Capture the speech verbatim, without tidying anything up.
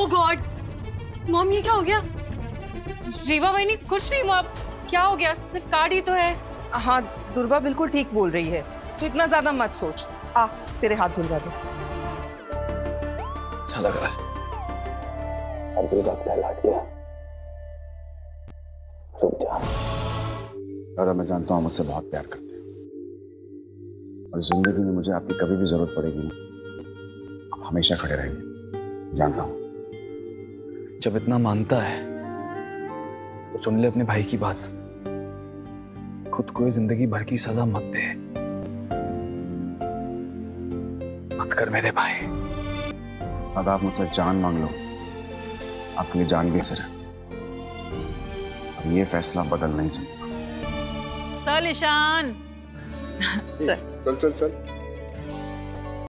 ओह God, mom ये क्या हो गया? रीवा बहनी कुछ नहीं हुआ, क्या हो गया? सिर्फ कार्ड ही तो है। हाँ दुर्वा बिल्कुल ठीक बोल रही है, तो इतना ज्यादा मत सोच। आ तेरे हाथ धुलवा दे। अच्छा लग रहा है। अब ये बात फैला दिया। रुक जा। दादा मैं जानता हूँ मुझसे बहुत प्यार करते हैं और जिंदगी में मुझे आपकी कभी भी जरूरत पड़ेगी ना, आप हमेशा खड़े रहेंगे, जानता हूँ। जब इतना मानता है तो सुन ले अपने भाई की बात, खुद को जिंदगी भर की सजा मत दे, मत कर मेरे भाई। अगर आप मुझसे जान मांग लो, आपके लिए जान भी सिर है। अब ये फैसला बदल नहीं सकता। चल ईशान, चल चल चल चल।